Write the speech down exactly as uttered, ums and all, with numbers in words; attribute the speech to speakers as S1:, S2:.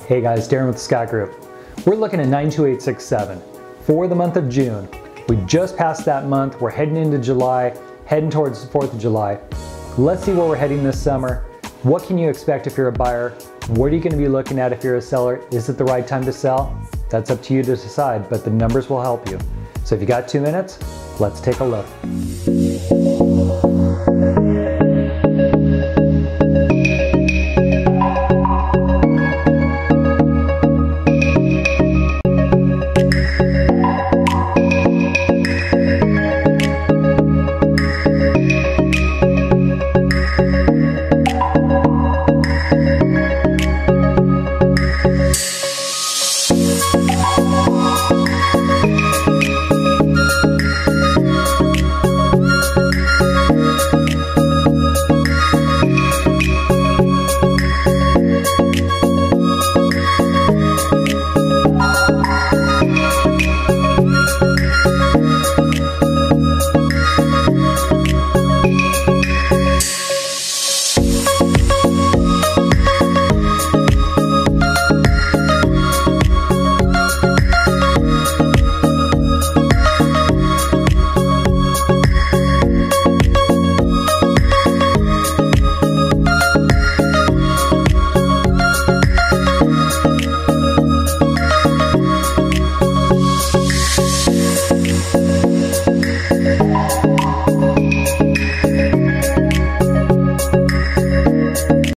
S1: Hey guys, Darren with the Scott Group. We're looking at nine two eight six seven for the month of June. We just passed that month. We're heading into July, heading towards the fourth of July. Let's see where we're heading this summer. What can you expect if you're a buyer? What are you going to be looking at if you're a seller? Is it the right time to sell? That's up to you to decide, but the numbers will help you. So if you got two minutes, let's take a look.